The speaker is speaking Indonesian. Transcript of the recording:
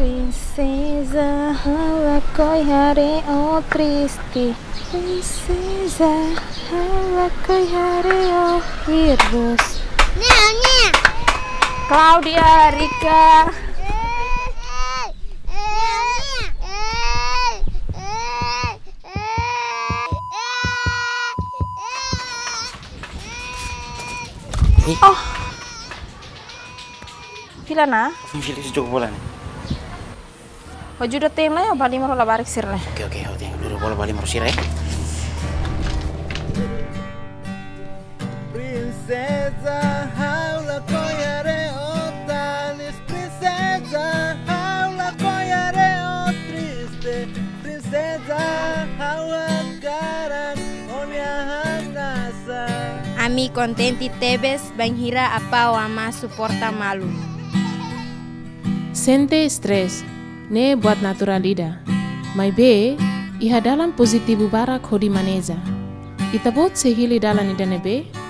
Princesa, ela coiare o triste. Princesa, ela coiare o hirus. Claudia, Rika. Oh, pila na? Feliz jogo bola nih. Baju udah tem lah ya, bali mau lah barik sir lah. Oke, hati dulu bola bali mau sir ya. Princesa, haula coiare otalis. Princesa, haula coiare o triste. Princesa, haula garan onia hanasa. Ami contenti tebes banghira apa ama suporta malu. Sente stres, ne buat naturalida. Mai be, iha dalam positibu barak hodi maneza. Itabot sehili dalan idane be,